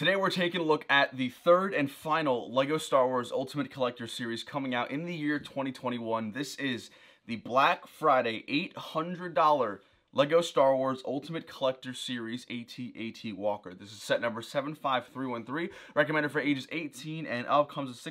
Today we're taking a look at the third and final LEGO Star Wars Ultimate Collector series coming out in the year 2021. This is the Black Friday $800 LEGO Star Wars Ultimate Collector Series AT-AT Walker. This is set number 75313, recommended for ages 18 and up, comes with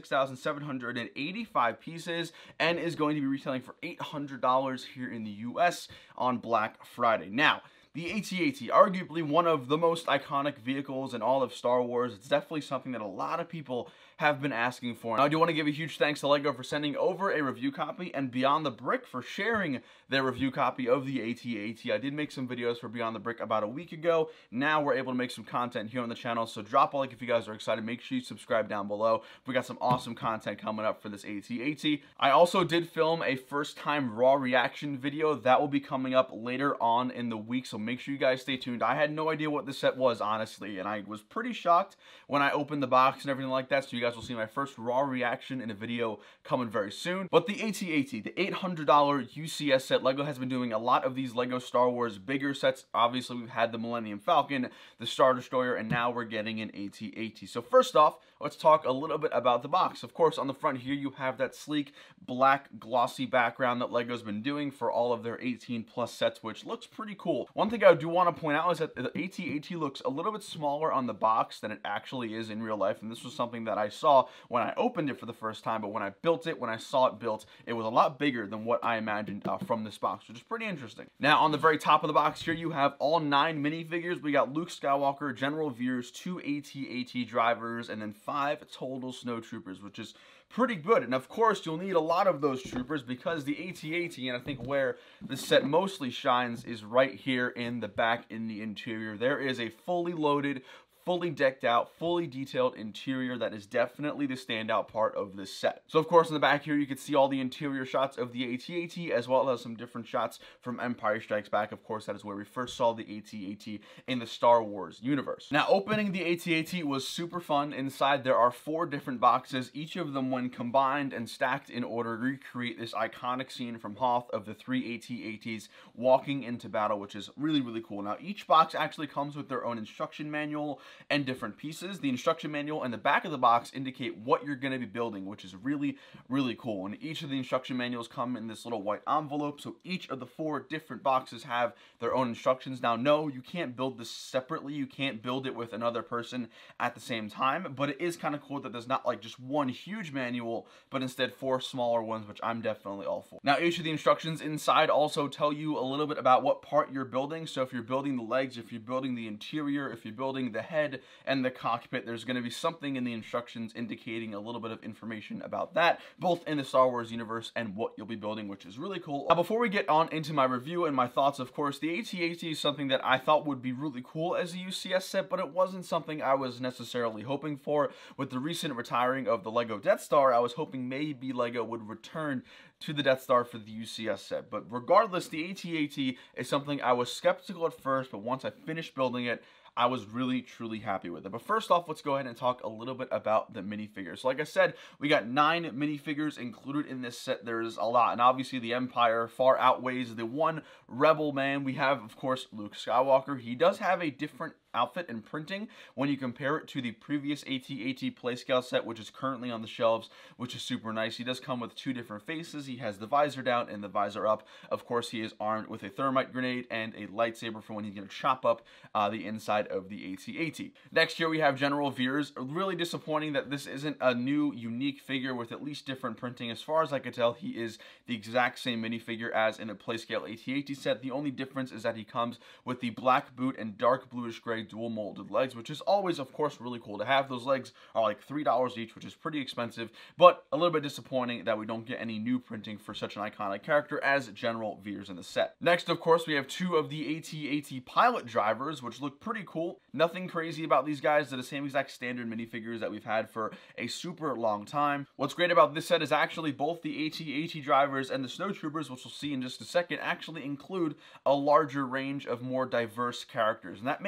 6,785 pieces, and is going to be retailing for $800 here in the US on Black Friday. Now, the AT-AT, arguably one of the most iconic vehicles in all of Star Wars. It's definitely something that a lot of people have been asking for. Now, I do want to give a huge thanks to LEGO for sending over a review copy, and BountyBrick for sharing their review copy of the AT-AT. I did make some videos for BountyBrick about a week ago. Now we're able to make some content here on the channel, so drop a like if you guys are excited. Make sure you subscribe down below. We got some awesome content coming up for this AT-AT. I also did film a first-time raw reaction video that will be coming up later on in the week, so make sure you guys stay tuned. I had no idea what this set was, honestly, and I was pretty shocked when I opened the box and everything like that, so you guys will see my first raw reaction in a video coming very soon. But the AT-AT, the $800 UCS set, LEGO has been doing a lot of these LEGO Star Wars bigger sets. Obviously, we've had the Millennium Falcon, the Star Destroyer, and now we're getting an AT-AT. So first off, let's talk a little bit about the box. Of course, on the front here, you have that sleek, black, glossy background that LEGO's been doing for all of their 18+ sets, which looks pretty cool. One thing I do want to point out is that the AT-AT looks a little bit smaller on the box than it actually is in real life, and this was something that I saw when I opened it for the first time, but when I built it, when I saw it built, it was a lot bigger than what I imagined from this box, which is pretty interesting. Now, on the very top of the box here, you have all 9 minifigures. We got Luke Skywalker, General Veers, 2 AT-AT drivers, and then 5 total snowtroopers, which is pretty good. And of course, you'll need a lot of those troopers because the AT-AT, and I think where the set mostly shines, is right here in the back in the interior. There is a fully loaded, fully decked out, fully detailed interior that is definitely the standout part of this set. So of course in the back here you can see all the interior shots of the AT-AT as well as some different shots from Empire Strikes Back. Of course, that is where we first saw the AT-AT in the Star Wars universe. Now, opening the AT-AT was super fun. Inside there are 4 different boxes, each of them when combined and stacked in order recreate this iconic scene from Hoth of the 3 AT-ATs walking into battle, which is really, really cool. Now, each box actually comes with their own instruction manual and different pieces. The instruction manual and the back of the box indicate what you're going to be building, which is really, really cool. And each of the instruction manuals come in this little white envelope, so each of the 4 different boxes have their own instructions. Now, no, you can't build this separately. You can't build it with another person at the same time, but it is kind of cool that there's not like just one huge manual, but instead 4 smaller ones, which I'm definitely all for. Now, each of the instructions inside also tell you a little bit about what part you're building. So if you're building the legs, if you're building the interior, if you're building the head and the cockpit, there's going to be something in the instructions indicating a little bit of information about that, both in the Star Wars universe and what you'll be building, which is really cool. Now, before we get on into my review and my thoughts, of course, the AT-AT is something that I thought would be really cool as a UCS set, but it wasn't something I was necessarily hoping for. With the recent retiring of the LEGO Death Star, I was hoping maybe LEGO would return to the Death Star for the UCS set. But regardless, the AT-AT is something I was skeptical at first, but once I finished building it, I was really, truly happy with it. But first off, let's go ahead and talk a little bit about the minifigures. So like I said, we got 9 minifigures included in this set. There's a lot, and obviously the Empire far outweighs the one Rebel man. We have, of course, Luke Skywalker. He does have a different outfit and printing when you compare it to the previous AT-AT Playscale set, which is currently on the shelves, which is super nice. He does come with 2 different faces. He has the visor down and the visor up. Of course, he is armed with a thermite grenade and a lightsaber for when he's going to chop up the inside of the AT-AT. Next here we have General Veers. Really disappointing that this isn't a new, unique figure with at least different printing. As far as I could tell, he is the exact same minifigure as in a Playscale AT-AT set. The only difference is that he comes with the black boot and dark bluish gray dual molded legs, which is always, of course, really cool to have. Those legs are like $3 each, which is pretty expensive, but a little bit disappointing that we don't get any new printing for such an iconic character as General Veers in the set. Next, of course, we have 2 of the AT-AT pilot drivers, which look pretty cool. Nothing crazy about these guys. They're the same exact standard minifigures that we've had for a super long time. What's great about this set is actually both the AT-AT drivers and the snowtroopers, which we'll see in just a second, actually include a larger range of more diverse characters, and that makes sense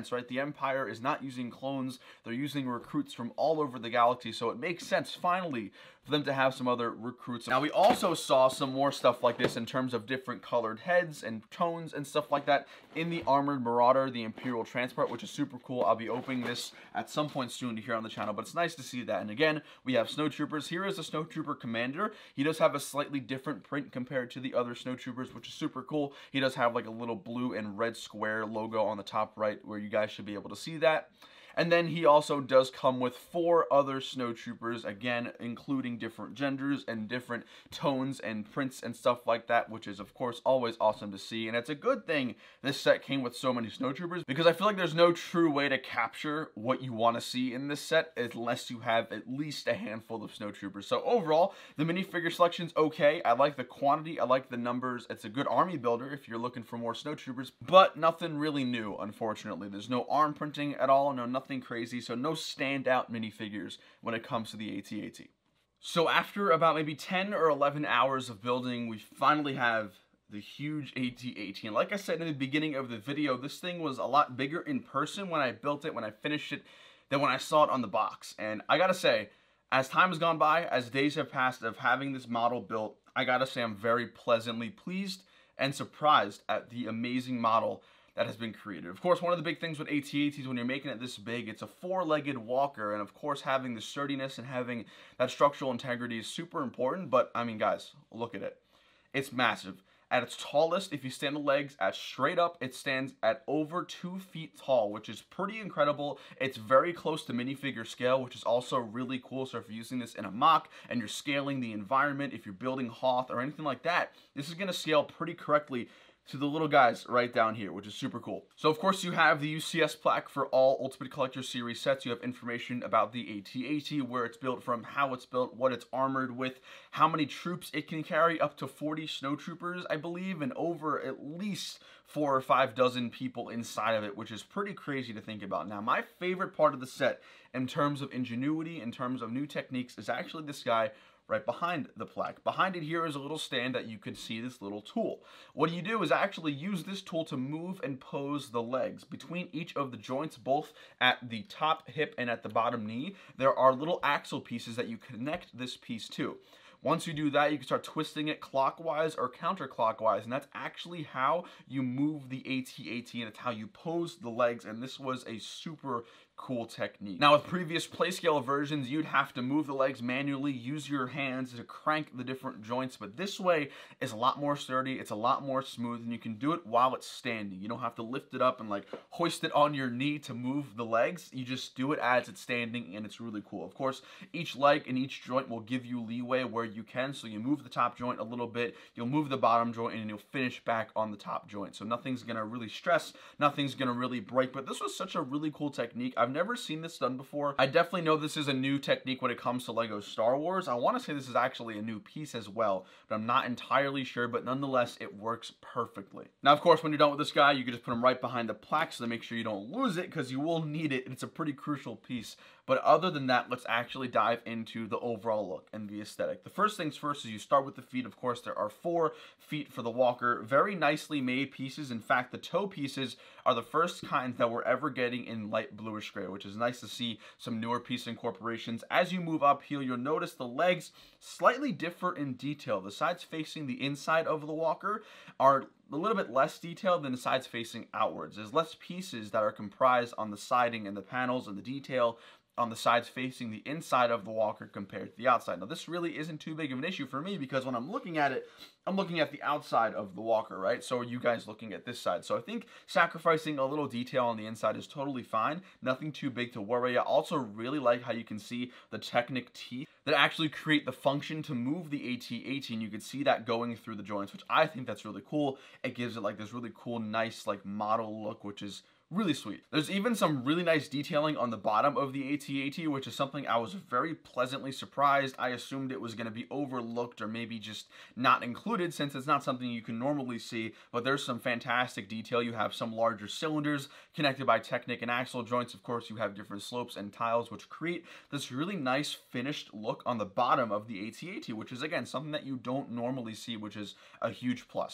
sense, right? The Empire is not using clones, they're using recruits from all over the galaxy, so it makes sense, finally, for them to have some other recruits. Now, we also saw some more stuff like this in terms of different colored heads and tones and stuff like that in the Armored Marauder, the Imperial Transport, which is super cool. I'll be opening this at some point soon here on the channel, but it's nice to see that. And again, we have snowtroopers. Here is a snowtrooper commander. He does have a slightly different print compared to the other snowtroopers, which is super cool. He does have like a little blue and red square logo on the top right where you guys should be able to see that. And then he also does come with 4 other snowtroopers, again, including different genders and different tones and prints and stuff like that, which is, of course, always awesome to see. And it's a good thing this set came with so many snowtroopers, because I feel like there's no true way to capture what you want to see in this set unless you have at least a handful of snowtroopers. So overall, the minifigure selection's okay. I like the quantity. I like the numbers. It's a good army builder if you're looking for more snowtroopers, but nothing really new, unfortunately. There's no arm printing at all, nothing crazy, so no standout minifigures when it comes to the AT-AT. So after about maybe 10 or 11 hours of building, we finally have the huge AT-AT. And like I said in the beginning of the video, this thing was a lot bigger in person when I built it, when I finished it, than when I saw it on the box. And I gotta say, as time has gone by, as days have passed of having this model built, I gotta say I'm very pleasantly pleased and surprised at the amazing model that has been created. Of course, one of the big things with AT-ATs when you're making it this big, it's a 4-legged walker, and of course having the sturdiness and having that structural integrity is super important, but I mean guys, look at it. It's massive. At its tallest, if you stand the legs at straight up, it stands at over 2 feet tall, which is pretty incredible. It's very close to minifigure scale, which is also really cool. So if you're using this in a mock and you're scaling the environment, if you're building Hoth or anything like that, this is gonna scale pretty correctly to the little guys right down here, which is super cool. So of course you have the UCS plaque for all Ultimate Collector Series sets. You have information about the AT-AT, where it's built from, how it's built, what it's armored with, how many troops it can carry, up to 40 snowtroopers, I believe, and over at least 4 or 5 dozen people inside of it, which is pretty crazy to think about. Now, my favorite part of the set in terms of ingenuity, in terms of new techniques, is actually this guy right behind the plaque. Behind it here is a little stand that you can see this little tool. What you do is actually use this tool to move and pose the legs. Between each of the joints, both at the top hip and at the bottom knee, there are little axle pieces that you connect this piece to. Once you do that, you can start twisting it clockwise or counterclockwise, and that's actually how you move the AT-AT, and it's how you pose the legs, and this was a super cool technique. Now, with previous playscale versions, you'd have to move the legs manually, use your hands to crank the different joints, but this way is a lot more sturdy, it's a lot more smooth, and you can do it while it's standing. You don't have to lift it up and like hoist it on your knee to move the legs. You just do it as it's standing, and it's really cool. Of course, each leg and each joint will give you leeway where you can, so you move the top joint a little bit, you'll move the bottom joint, and you'll finish back on the top joint. So nothing's gonna really stress, nothing's gonna really break, but this was such a really cool technique. I've never seen this done before. I definitely know this is a new technique when it comes to LEGO Star Wars. I want to say this is actually a new piece as well, but I'm not entirely sure, but nonetheless, it works perfectly. Now, of course, when you're done with this guy, you can just put him right behind the plaque so to make sure you don't lose it, because you will need it. It's a pretty crucial piece. But other than that, let's actually dive into the overall look and the aesthetic. The first things first is you start with the feet. Of course, there are 4 feet for the walker. Very nicely made pieces. In fact, the toe pieces are the first kinds that we're ever getting in light bluish gray, which is nice to see some newer piece incorporations. As you move up here, you'll notice the legs slightly differ in detail. The sides facing the inside of the walker are a little bit less detailed than the sides facing outwards. There's less pieces that are comprised on the siding and the panels and the detail on the sides facing the inside of the walker compared to the outside. Now, this really isn't too big of an issue for me, because when I'm looking at it, I'm looking at the outside of the walker, right? So are you guys looking at this side? So I think sacrificing a little detail on the inside is totally fine. Nothing too big to worry. I also really like how you can see the Technic teeth that actually create the function to move the AT-AT, and you can see that going through the joints, which I think that's really cool. It gives it like this really cool, nice like model look, which is really sweet. There's even some really nice detailing on the bottom of the AT-AT, which is something I was very pleasantly surprised. I assumed it was going to be overlooked or maybe just not included, since it's not something you can normally see, but there's some fantastic detail. You have some larger cylinders connected by Technic and axle joints. Of course, you have different slopes and tiles, which create this really nice finished look on the bottom of the AT-AT, which is, again, something that you don't normally see, which is a huge plus.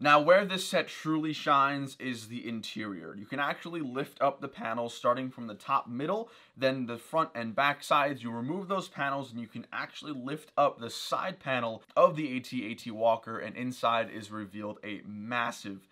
Now, where this set truly shines is the interior. You can actually lift up the panels starting from the top middle, then the front and back sides. You remove those panels and you can actually lift up the side panel of the AT-AT Walker, and inside is revealed a massive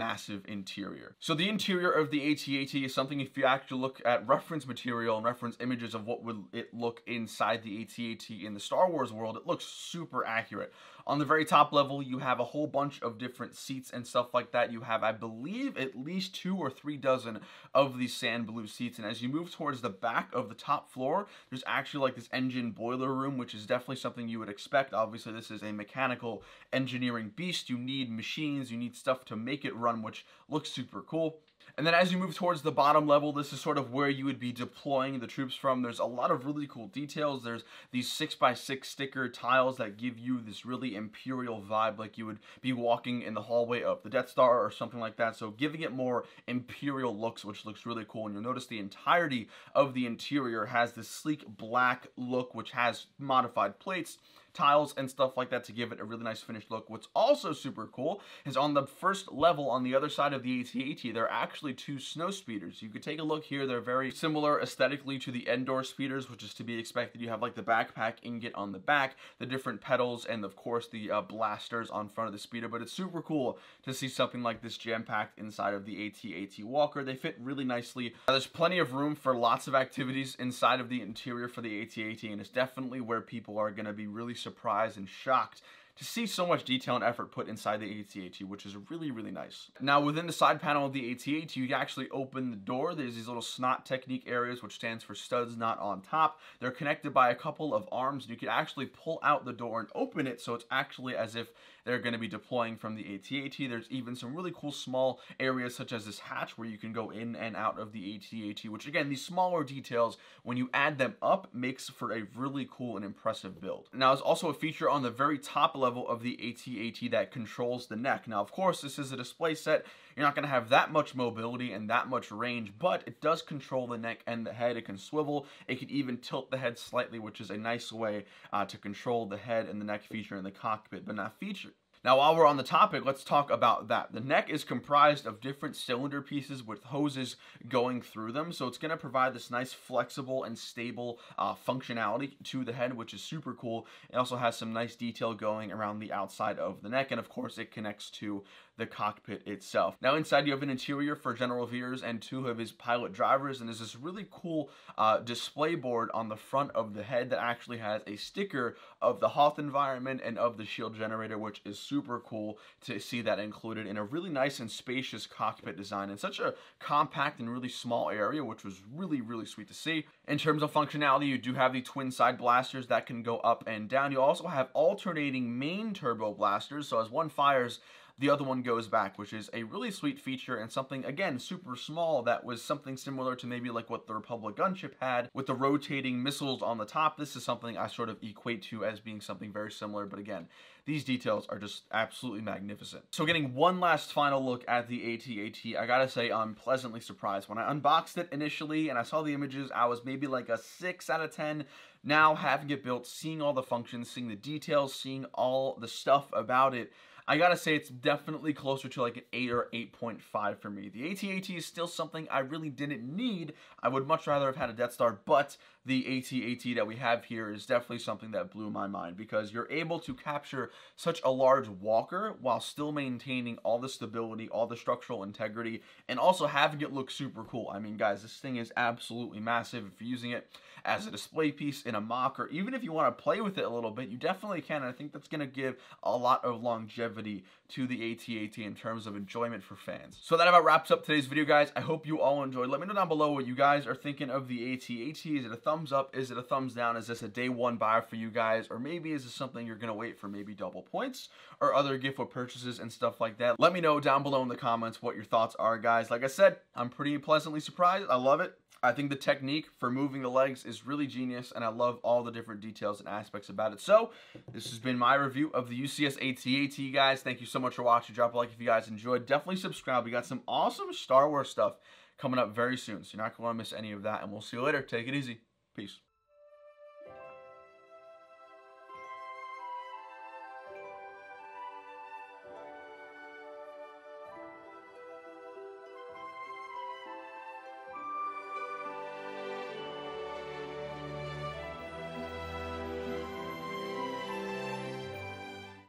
interior. So the interior of the AT-AT is something, if you actually look at reference material and reference images of what would it look inside the AT-AT in the Star Wars world, it looks super accurate. On the very top level, you have a whole bunch of different seats and stuff like that. You have, I believe, at least 2 or 3 dozen of these sand blue seats. And as you move towards the back of the top floor, there's actually like this engine boiler room, which is definitely something you would expect. Obviously, this is a mechanical engineering beast. You need machines, you need stuff to make it run, which looks super cool. And then as you move towards the bottom level, this is sort of where you would be deploying the troops from. There's a lot of really cool details. There's these 6x6 sticker tiles that give you this really imperial vibe, like you would be walking in the hallway of the Death Star or something like that. So giving it more imperial looks, which looks really cool. And you'll notice the entirety of the interior has this sleek black look, which has modified plates, tiles, and stuff like that to give it a really nice finished look. What's also super cool is on the first level on the other side of the AT-AT, there are actually 2 snow speeders. You could take a look here. They're very similar aesthetically to the Endor speeders, which is to be expected. You have like the backpack ingot on the back, the different pedals, and of course the blasters on front of the speeder. But it's super cool to see something like this jam-packed inside of the AT-AT Walker. They fit really nicely. There's plenty of room for lots of activities inside of the interior for the AT-AT, and it's definitely where people are going to be really surprised and shocked to see so much detail and effort put inside the AT-AT, which is really nice. Now, within the side panel of the AT-AT, you can actually open the door. There's these little snot technique areas, which stands for studs not on top. They're connected by a couple of arms. You can actually pull out the door and open it, so it's actually as if they're going to be deploying from the AT-AT. There's even some really cool small areas, such as this hatch, where you can go in and out of the AT-AT, which again, these smaller details, when you add them up, makes for a really cool and impressive build. Now, there's also a feature on the very top level of the AT-AT that controls the neck. Now, of course, this is a display set. You're not going to have that much mobility and that much range, but it does control the neck and the head. It can swivel. It can even tilt the head slightly, which is a nice way to control the head and the neck feature in the cockpit, but not feature. Now, while we're on the topic, let's talk about that. The neck is comprised of different cylinder pieces with hoses going through them, so it's going to provide this nice flexible and stable functionality to the head, which is super cool. It also has some nice detail going around the outside of the neck, and of course it connects to the cockpit itself. Now, inside you have an interior for General Veers and 2 of his pilot drivers, and there's this really cool display board on the front of the head that actually has a sticker of the Hoth environment and of the shield generator, which is super cool to see that included in a really nice and spacious cockpit design in such a compact and really small area, which was really sweet to see. In terms of functionality, you do have the twin side blasters that can go up and down. You also have alternating main turbo blasters, so as one fires, the other one goes back, which is a really sweet feature and something, again, super small that was something similar to maybe like what the Republic gunship had with the rotating missiles on the top. This is something I sort of equate to as being something very similar, but again, these details are just absolutely magnificent. So getting one last final look at the AT-AT, I gotta say I'm pleasantly surprised. When I unboxed it initially and I saw the images, I was maybe like a 6 out of 10. Now, having it built, seeing all the functions, seeing the details, seeing all the stuff about it, I gotta say it's definitely closer to like an 8 or 8.5 for me. The AT-AT is still something I really didn't need. I would much rather have had a Death Star, but the AT-AT that we have here is definitely something that blew my mind, because you're able to capture such a large walker while still maintaining all the stability, all the structural integrity, and also having it look super cool. I mean, guys, this thing is absolutely massive. If you're using it as a display piece in a mock, or even if you want to play with it a little bit, you definitely can. And I think that's going to give a lot of longevity to the AT-AT in terms of enjoyment for fans. So that about wraps up today's video, guys. I hope you all enjoyed. Let me know down below what you guys are thinking of the AT-AT. Is it a thumbs up? Is it a thumbs down? Is this a day one buy for you guys? Or maybe is this something you're going to wait for maybe double points or other gift with purchases and stuff like that? Let me know down below in the comments what your thoughts are, guys. Like I said, I'm pretty pleasantly surprised. I love it. I think the technique for moving the legs is really genius, and I love all the different details and aspects about it. So, this has been my review of the UCS AT-AT, guys. Thank you so much for watching. Drop a like if you guys enjoyed. Definitely subscribe. We got some awesome Star Wars stuff coming up very soon, so you're not going to miss any of that, and we'll see you later. Take it easy. Peace.